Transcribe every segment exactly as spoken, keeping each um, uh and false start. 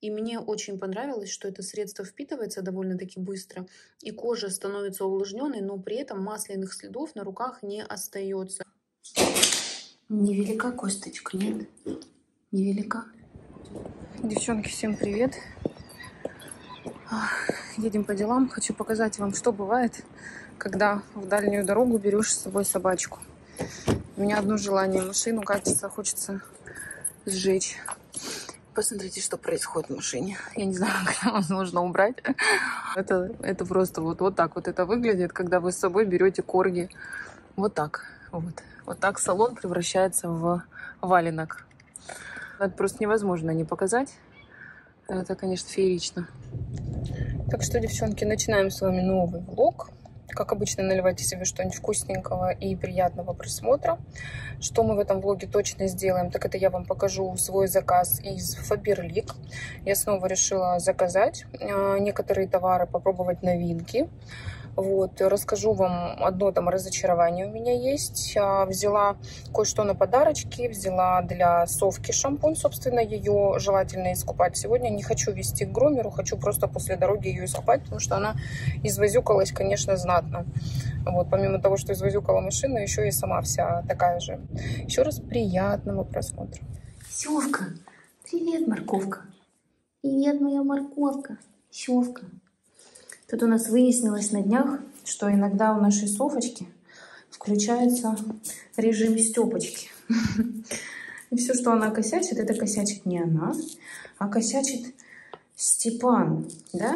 И мне очень понравилось, что это средство впитывается довольно-таки быстро, и кожа становится увлажненной, но при этом масляных следов на руках не остается. Невелика косточка, нет? Невелика. Девчонки, всем привет. Едем по делам. Хочу показать вам, что бывает, когда в дальнюю дорогу берешь с собой собачку. У меня одно желание: машину, кажется, хочется сжечь. Посмотрите, что происходит в машине. Я не знаю, как возможно убрать. Это, это просто вот, вот так вот это выглядит, когда вы с собой берете корги. Вот так. Вот. Вот так салон превращается в валенок. Это просто невозможно не показать. Это, конечно, феерично. Так что, девчонки, начинаем с вами новый влог. Как обычно, наливайте себе что-нибудь вкусненького и приятного просмотра. Что мы в этом влоге точно сделаем, так это я вам покажу свой заказ из Faberlic. Я снова решила заказать э, некоторые товары, попробовать новинки. Вот, расскажу вам одно там разочарование у меня есть. Взяла кое-что на подарочки, взяла для Совки шампунь, собственно, ее желательно искупать сегодня. Не хочу везти к грумеру, хочу просто после дороги ее искупать, потому что она извозюкалась, конечно, знатно. Вот, помимо того, что извозюкала машину, еще и сама вся такая же. Еще раз приятного просмотра. Севка, привет, морковка. Привет, моя морковка. Севка. Тут у нас выяснилось на днях, что иногда у нашей Софочки включается режим Степочки. И все, что она косячит, это косячит не она, а косячит Степан, да?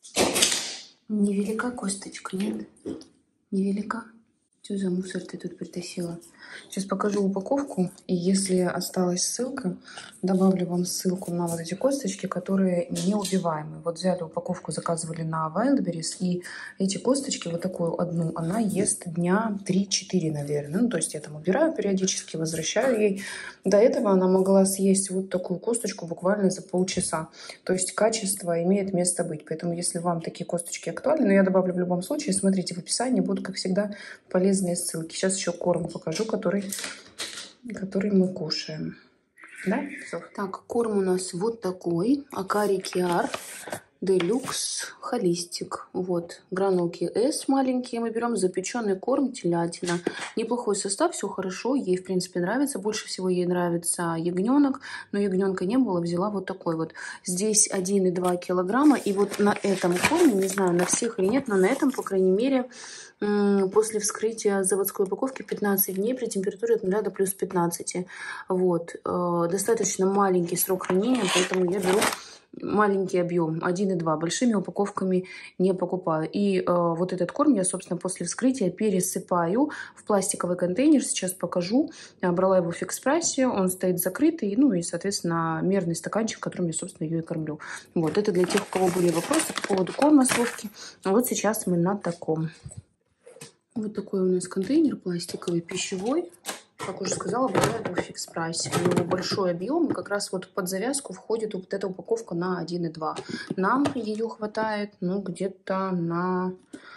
Невелика косточка, нет? Невелика. Что за мусор ты тут притащила? Сейчас покажу упаковку, и если осталась ссылка, добавлю вам ссылку на вот эти косточки, которые неубиваемые. Вот взяли упаковку, заказывали на Wildberries, и эти косточки, вот такую одну, она ест дня три-четыре, наверное. Ну, то есть я там убираю периодически, возвращаю ей. До этого она могла съесть вот такую косточку буквально за полчаса. То есть качество имеет место быть. Поэтому если вам такие косточки актуальны, но я добавлю в любом случае, смотрите, в описании будут, как всегда, полезные ссылки. Сейчас еще корм покажу, который, который мы кушаем. Да? Все. Так, корм у нас вот такой. Акари Киар Делюкс Холистик. Вот. Гранулки S маленькие мы берем. Запеченный корм, телятина. Неплохой состав, все хорошо. Ей, в принципе, нравится. Больше всего ей нравится ягненок. Но ягненка не было, взяла вот такой вот. Здесь один и два килограмма. И вот на этом корме, не знаю, на всех или нет, но на этом, по крайней мере, после вскрытия заводской упаковки пятнадцать дней при температуре от нуля до плюс пятнадцати. Вот. Достаточно маленький срок хранения, поэтому я беру маленький объем, один и два. Большими упаковками не покупаю. И э, вот этот корм я, собственно, после вскрытия пересыпаю в пластиковый контейнер. Сейчас покажу. Я брала его в фикс-прайсе, он стоит закрытый. Ну и, соответственно, мерный стаканчик, которым я, собственно, ее и кормлю. Вот, это для тех, у кого были вопросы по поводу корма Совки. Вот сейчас мы на таком. Вот такой у нас контейнер пластиковый, пищевой. Как уже сказала, брала его в фикс-прайсе. У него большой объем, и как раз вот под завязку входит вот эта упаковка на один и два. Нам ее хватает, ну, где-то на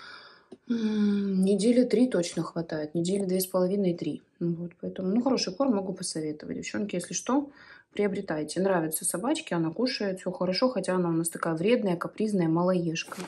недели три точно хватает. Недели две с половиной, три. Вот, поэтому, ну, хороший корм могу посоветовать. Девчонки, если что, приобретайте. Нравятся собачки, она кушает, все хорошо, хотя она у нас такая вредная, капризная, малоежка.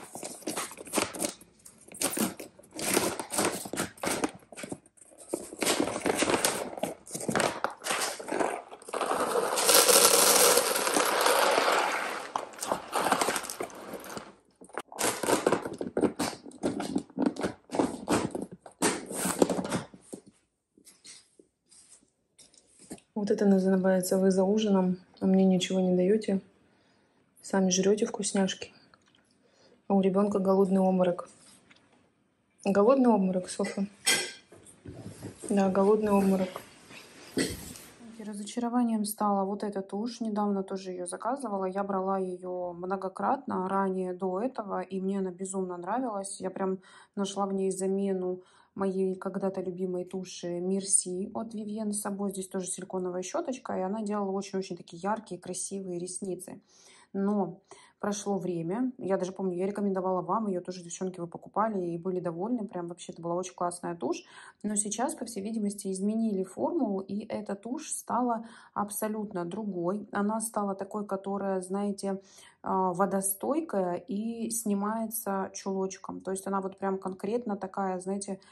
Вот это называется: вы за ужином, а мне ничего не даете. Сами жрете вкусняшки. А у ребенка голодный обморок. Голодный обморок, Софа? Да, голодный обморок. Разочарованием стала вот эта тушь. Недавно тоже ее заказывала. Я брала ее многократно ранее до этого, и мне она безумно нравилась. Я прям нашла в ней замену моей когда-то любимой туши Merci от Vivienne с собой. Здесь тоже силиконовая щеточка, и она делала очень-очень такие яркие, красивые ресницы. Но прошло время. Я даже помню, я рекомендовала вам ее тоже, девчонки, вы покупали и были довольны. Прям вообще это была очень классная тушь. Но сейчас, по всей видимости, изменили формулу, и эта тушь стала абсолютно другой. Она стала такой, которая, знаете, водостойкая и снимается чулочком. То есть она вот прям конкретно такая, знаете,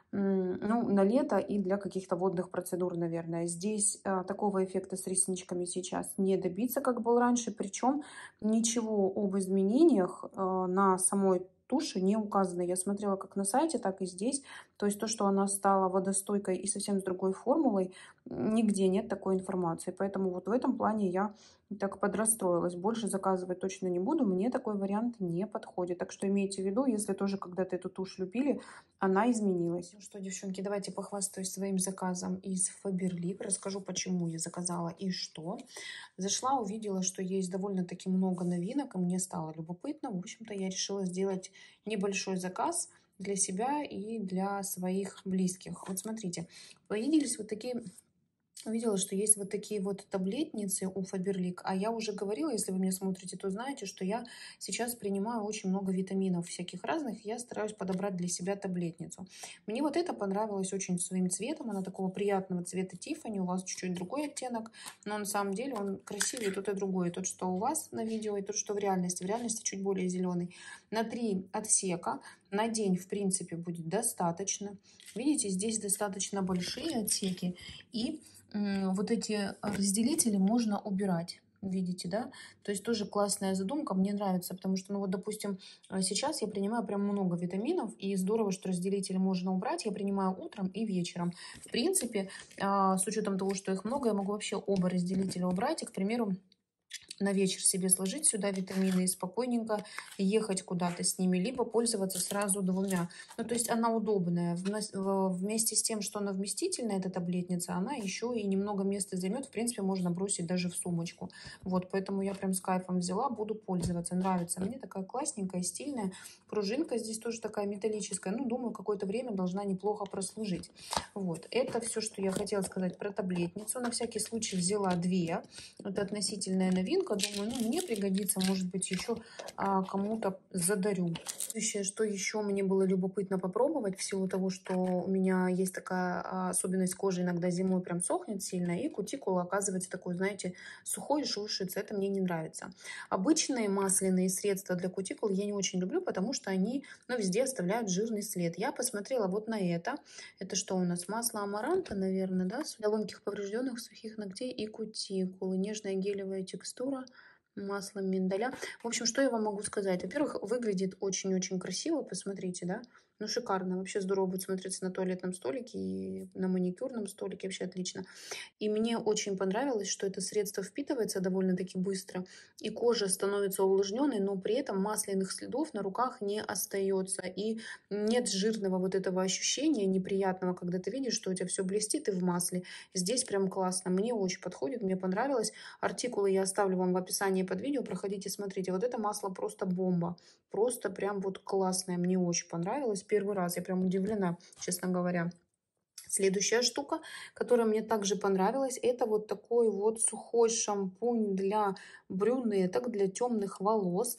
ну, на лето и для каких-то водных процедур, наверное. Здесь а, такого эффекта с ресничками сейчас не добиться, как был раньше. Причем ничего об изменениях а, на самой туши не указано. Я смотрела как на сайте, так и здесь. То есть то, что она стала водостойкой и совсем с другой формулой, нигде нет такой информации. Поэтому вот в этом плане я так подрастроилась. Больше заказывать точно не буду. Мне такой вариант не подходит. Так что имейте в виду, если тоже когда-то эту тушь любили, она изменилась. Ну что, девчонки, давайте похвастаюсь своим заказом из Faberlic. Расскажу, почему я заказала и что. Зашла, увидела, что есть довольно-таки много новинок, и мне стало любопытно. В общем-то, я решила сделать небольшой заказ для себя и для своих близких. Вот смотрите, появились вот такие... Увидела, что есть вот такие вот таблетницы у Faberlic. А я уже говорила, если вы меня смотрите, то знаете, что я сейчас принимаю очень много витаминов всяких разных. Я стараюсь подобрать для себя таблетницу. Мне вот это понравилось очень своим цветом. Она такого приятного цвета Тиффани. У вас чуть-чуть другой оттенок. Но на самом деле он красивый и тот, и другой. И тот, что у вас на видео, и тот, что в реальности. В реальности чуть более зеленый. На три отсека. На день, в принципе, будет достаточно. Видите, здесь достаточно большие отсеки. И вот эти разделители можно убирать. Видите, да? То есть тоже классная задумка, мне нравится, потому что, ну вот, допустим, сейчас я принимаю прям много витаминов, и здорово, что разделители можно убрать. Я принимаю утром и вечером. В принципе, с учетом того, что их много, я могу вообще оба разделителя убрать и, к примеру, на вечер себе сложить сюда витамины и спокойненько ехать куда-то с ними, либо пользоваться сразу двумя. Ну, то есть она удобная. Вместе с тем, что она вместительная, эта таблетница, она еще и немного места займет. В принципе, можно бросить даже в сумочку. Вот, поэтому я прям с кайфом взяла, буду пользоваться. Нравится мне, такая классненькая, стильная. Пружинка здесь тоже такая металлическая. Ну, думаю, какое-то время должна неплохо прослужить. Вот, это все, что я хотела сказать про таблетницу. На всякий случай взяла две. Это относительная новинка. Думаю, ну, мне пригодится, может быть, еще а, кому-то задарю. Следующее, что еще мне было любопытно попробовать, в силу того, что у меня есть такая а, особенность кожи, иногда зимой прям сохнет сильно, и кутикула оказывается такой, знаете, сухой, шелушится. Это мне не нравится. Обычные масляные средства для кутикул я не очень люблю, потому что они, ну, везде оставляют жирный след. Я посмотрела вот на это. Это что у нас? Масло амаранта, наверное, да? Для ломких, поврежденных, сухих ногтей и кутикулы. Нежная гелевая текстура. Маслом миндаля. В общем, что я вам могу сказать? Во-первых, выглядит очень-очень красиво. Посмотрите, да? Ну, шикарно. Вообще здорово будет смотреться на туалетном столике и на маникюрном столике. Вообще отлично. И мне очень понравилось, что это средство впитывается довольно-таки быстро. И кожа становится увлажненной, но при этом масляных следов на руках не остается. И нет жирного вот этого ощущения неприятного, когда ты видишь, что у тебя все блестит и в масле. Здесь прям классно. Мне очень подходит, мне понравилось. Артикулы я оставлю вам в описании под видео. Проходите, смотрите. Вот это масло просто бомба. Просто прям вот классное. Мне очень понравилось. Первый раз. Я прям удивлена, честно говоря. Следующая штука, которая мне также понравилась, это вот такой вот сухой шампунь для брюнеток, для темных волос.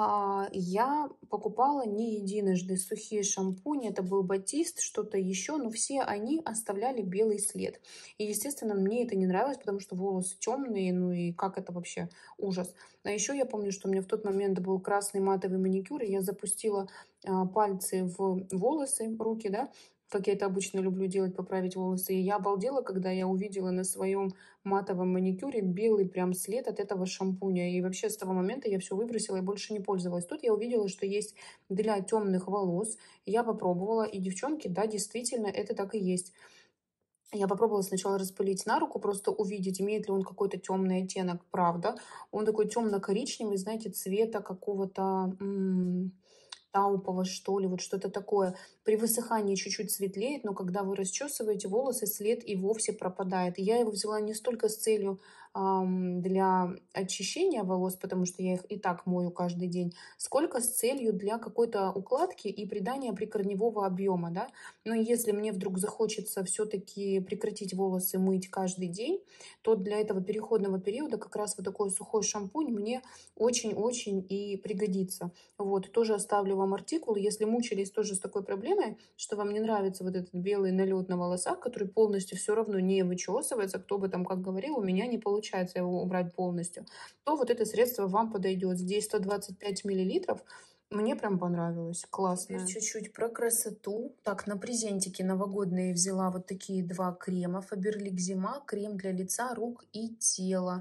Я покупала не единожды сухие шампуни, это был Батист, что-то еще, но все они оставляли белый след. И, естественно, мне это не нравилось, потому что волосы темные, ну и как это вообще ужас. А еще я помню, что у меня в тот момент был красный матовый маникюр, и я запустила пальцы в волосы, руки, да, как я это обычно люблю делать, поправить волосы. И я обалдела, когда я увидела на своем матовом маникюре белый прям след от этого шампуня. И вообще с того момента я все выбросила и больше не пользовалась. Тут я увидела, что есть для темных волос. Я попробовала, и, девчонки, да, действительно, это так и есть. Я попробовала сначала распылить на руку, просто увидеть, имеет ли он какой-то темный оттенок. Правда, он такой темно-коричневый, знаете, цвета какого-то... М- таупового, что ли, вот что-то такое. При высыхании чуть-чуть светлеет, но когда вы расчесываете волосы, след и вовсе пропадает. И я его взяла не столько с целью для очищения волос, потому что я их и так мою каждый день, сколько с целью для какой-то укладки и придания прикорневого объема, да. Но если мне вдруг захочется все-таки прекратить волосы мыть каждый день, то для этого переходного периода как раз вот такой сухой шампунь мне очень-очень и пригодится. Вот, тоже оставлю вам артикул, если мучились тоже с такой проблемой, что вам не нравится вот этот белый налет на волосах, который полностью все равно не вычесывается, кто бы там как говорил, у меня не получается его убрать полностью, то вот это средство вам подойдет. Здесь сто двадцать пять миллилитров. Мне прям понравилось. Классно. Теперь чуть-чуть про красоту. Так, на презентике новогодные взяла вот такие два крема. Faberlic Зима. Крем для лица, рук и тела.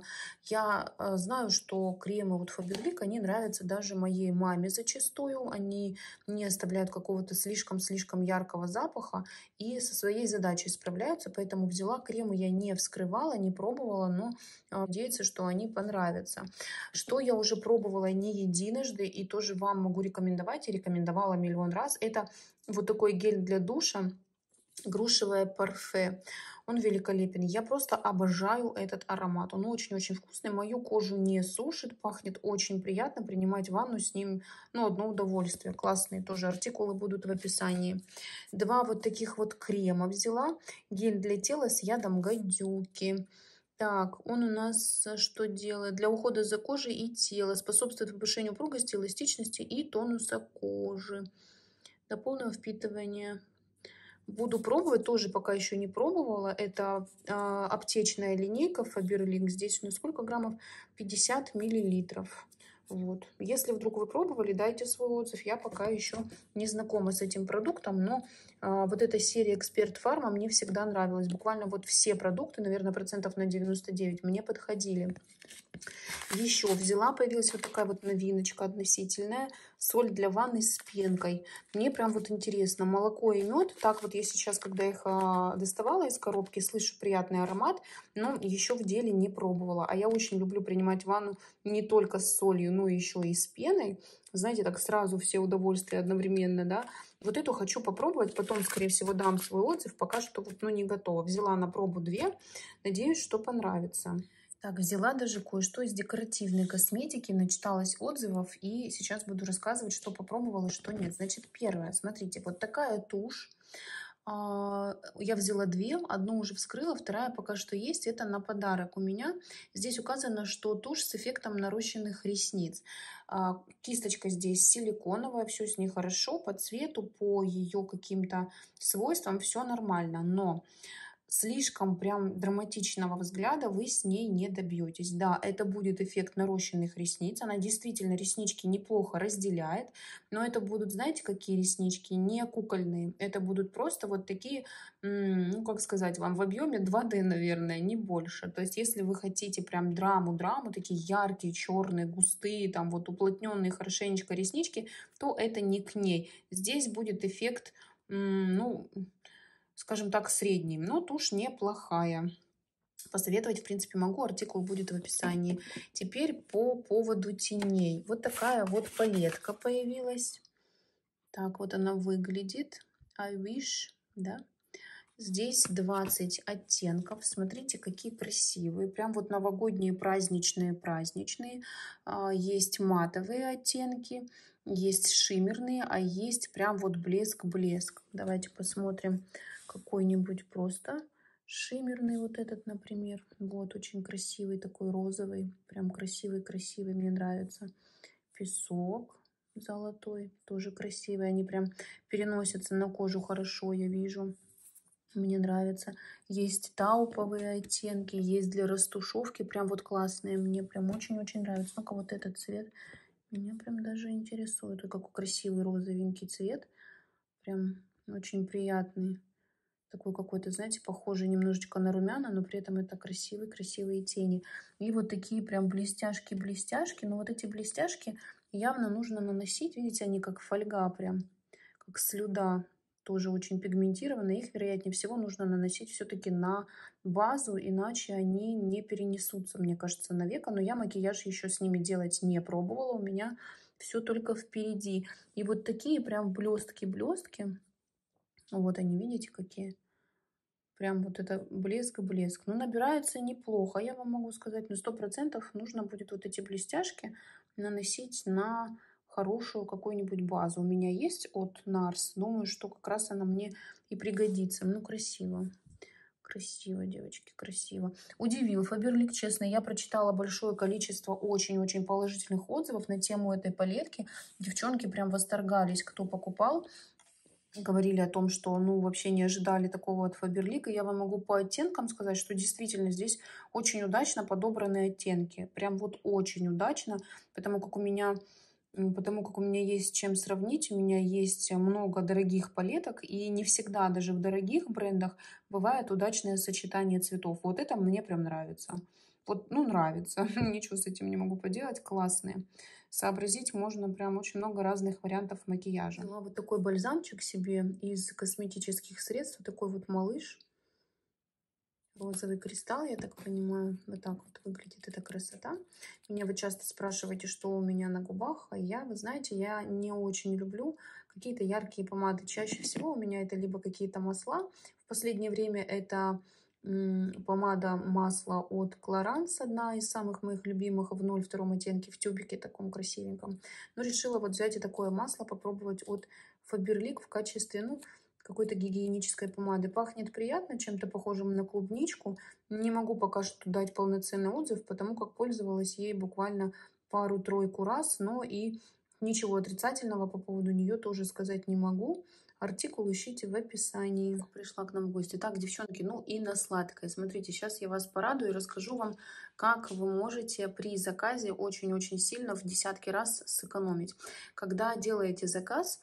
Я э, знаю, что кремы вот Faberlic, они нравятся даже моей маме зачастую. Они не оставляют какого-то слишком-слишком яркого запаха и со своей задачей справляются. Поэтому взяла кремы, я не вскрывала, не пробовала, но э, надеюсь, что они понравятся. Что я уже пробовала не единожды и тоже вам могу рекомендовать и рекомендовала миллион раз. Это вот такой гель для душа, грушевое парфе. Он великолепен. Я просто обожаю этот аромат. Он очень-очень вкусный. Мою кожу не сушит, пахнет очень приятно. Принимать ванну с ним, ну, одно удовольствие. Классные тоже артикулы будут в описании. Два вот таких вот крема взяла. Гель для тела с ядом гадюки. Так, он у нас что делает? Для ухода за кожей и телом. Способствует повышению упругости, эластичности и тонуса кожи. До полного впитывания. Буду пробовать, тоже пока еще не пробовала. Это э, аптечная линейка Faberlic. Здесь у нас сколько граммов? пятьдесят миллилитров. Вот. Если вдруг вы пробовали, дайте свой отзыв. Я пока еще не знакома с этим продуктом, но э, вот эта серия Эксперт Фарма мне всегда нравилась. Буквально вот все продукты, наверное, процентов на девяносто девять мне подходили. Еще взяла, появилась вот такая вот новиночка относительная. Соль для ванны с пенкой. Мне прям вот интересно. Молоко и мед. Так вот я сейчас, когда их а, доставала из коробки, слышу приятный аромат, но еще в деле не пробовала. А я очень люблю принимать ванну не только с солью, но еще и с пеной. Знаете, так сразу все удовольствия одновременно, да. Вот эту хочу попробовать. Потом, скорее всего, дам свой отзыв. Пока что вот, ну, не готова. Взяла на пробу две. Надеюсь, что понравится. Так, взяла даже кое-что из декоративной косметики, начиталась отзывов и сейчас буду рассказывать, что попробовала, что нет. Значит, первое, смотрите, вот такая тушь. Я взяла две, одну уже вскрыла, вторая пока что есть, это на подарок у меня. Здесь указано, что тушь с эффектом нарощенных ресниц. Кисточка здесь силиконовая, все с ней хорошо, по цвету, по ее каким-то свойствам все нормально, но слишком прям драматичного взгляда вы с ней не добьетесь. Да, это будет эффект нарощенных ресниц. Она действительно реснички неплохо разделяет. Но это будут, знаете, какие реснички? Не кукольные. Это будут просто вот такие, ну, как сказать вам, в объеме два дэ, наверное, не больше. То есть, если вы хотите прям драму-драму, такие яркие, черные, густые, там вот уплотненные хорошенечко реснички, то это не к ней. Здесь будет эффект, ну, скажем так, средним, но тушь неплохая. Посоветовать, в принципе, могу, артикул будет в описании. Теперь по поводу теней. Вот такая вот палетка появилась. Так вот она выглядит. I wish, да. Здесь двадцать оттенков. Смотрите, какие красивые. Прям вот новогодние, праздничные, праздничные. Есть матовые оттенки, есть шиммерные, а есть прям вот блеск-блеск. Давайте посмотрим какой-нибудь просто шиммерный вот этот, например. Вот, очень красивый такой розовый. Прям красивый-красивый, мне нравится. Песок золотой, тоже красивый. Они прям переносятся на кожу хорошо, я вижу. Мне нравится. Есть тауповые оттенки, есть для растушевки. Прям вот классные. Мне прям очень-очень нравится. Ну-ка, вот этот цвет меня прям даже интересует. Ой, какой красивый розовенький цвет. Прям очень приятный. Такой какой-то, знаете, похожий немножечко на румяна, но при этом это красивые-красивые тени. И вот такие прям блестяшки-блестяшки. Но вот эти блестяшки явно нужно наносить. Видите, они как фольга прям, как слюда. Тоже очень пигментированные. Их, вероятнее всего, нужно наносить все-таки на базу, иначе они не перенесутся, мне кажется, на веко. Но я макияж еще с ними делать не пробовала. У меня все только впереди. И вот такие прям блестки-блестки. Вот они, видите, какие? Прям вот это блеск-блеск. Ну, набирается неплохо, я вам могу сказать. Но сто процентов нужно будет вот эти блестяшки наносить на хорошую какую-нибудь базу. У меня есть от Нарс. Думаю, что как раз она мне и пригодится. Ну, красиво. Красиво, девочки, красиво. Удивил Фаберлик, честно. Я прочитала большое количество очень-очень положительных отзывов на тему этой палетки. Девчонки прям восторгались, кто покупал. Говорили о том, что ну вообще не ожидали такого от Фаберлика. Я вам могу по оттенкам сказать, что действительно здесь очень удачно подобраны оттенки. Прям вот очень удачно, потому как у меня... Потому как у меня есть чем сравнить, у меня есть много дорогих палеток, и не всегда даже в дорогих брендах бывает удачное сочетание цветов. Вот это мне прям нравится. Вот, ну, нравится. Ничего с этим не могу поделать. Классные. Сообразить можно прям очень много разных вариантов макияжа. Взяла вот такой бальзамчик себе из косметических средств. Вот такой вот малыш. Розовый кристалл, я так понимаю. Вот так вот выглядит эта красота. Меня вы часто спрашиваете, что у меня на губах. А я, вы знаете, я не очень люблю какие-то яркие помады. Чаще всего у меня это либо какие-то масла. В последнее время это м, помада масло от Clarins. Одна из самых моих любимых в ноль два оттенке, в тюбике таком красивеньком. Но решила вот взять и такое масло попробовать от Faberlic в качестве, ну, какой-то гигиенической помады. Пахнет приятно, чем-то похожим на клубничку. Не могу пока что дать полноценный отзыв, потому как пользовалась ей буквально пару-тройку раз, но и ничего отрицательного по поводу нее тоже сказать не могу. Артикул ищите в описании. Пришла к нам в гости. Так, девчонки, ну и на сладкое. Смотрите, сейчас я вас порадую и расскажу вам, как вы можете при заказе очень-очень сильно в десятки раз сэкономить. Когда делаете заказ,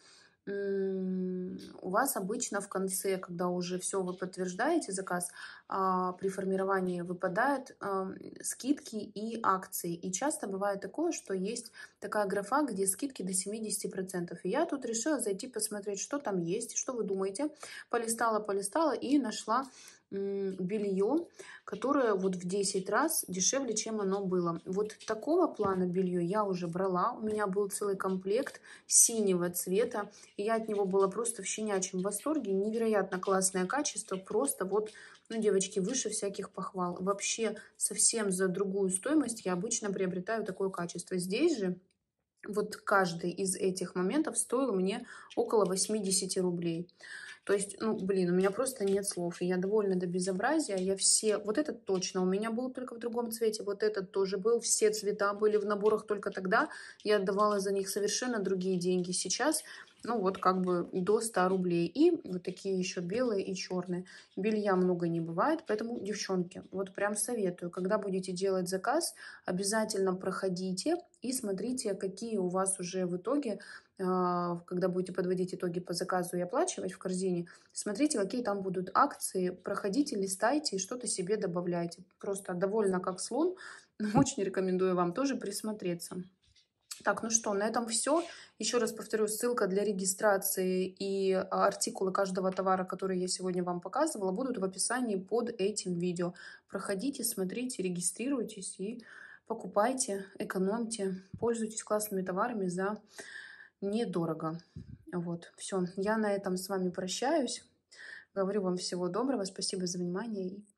у вас обычно в конце, когда уже все вы подтверждаете заказ, при формировании выпадают скидки и акции. И часто бывает такое, что есть такая графа, где скидки до семидесяти процентов. И я тут решила зайти посмотреть, что там есть, что вы думаете. Полистала, полистала и нашла белье, которое вот в десять раз дешевле, чем оно было. Вот такого плана белье я уже брала. У меня был целый комплект синего цвета. И я от него была просто в щенячьем восторге. Невероятно классное качество. Просто вот, ну, девочки, выше всяких похвал. Вообще совсем за другую стоимость я обычно приобретаю такое качество. Здесь же вот каждый из этих моментов стоил мне около восьмидесяти рублей. То есть, ну, блин, у меня просто нет слов. И я довольна до безобразия. Я все... Вот этот точно у меня был только в другом цвете. Вот этот тоже был. Все цвета были в наборах только тогда. Я отдавала за них совершенно другие деньги. Сейчас, ну, вот как бы до ста рублей. И вот такие еще белые и черные. Белья много не бывает. Поэтому, девчонки, вот прям советую. Когда будете делать заказ, обязательно проходите и смотрите, какие у вас уже в итоге, когда будете подводить итоги по заказу и оплачивать в корзине, смотрите, какие там будут акции, проходите, листайте и что-то себе добавляйте. Просто довольно как слон. Очень рекомендую вам тоже присмотреться. Так, ну что, на этом все. Еще раз повторю, ссылка для регистрации и артикулы каждого товара, который я сегодня вам показывала, будут в описании под этим видео. Проходите, смотрите, регистрируйтесь и покупайте, экономьте, пользуйтесь классными товарами за недорого. Вот, все. Я на этом с вами прощаюсь. Говорю вам всего доброго. Спасибо за внимание и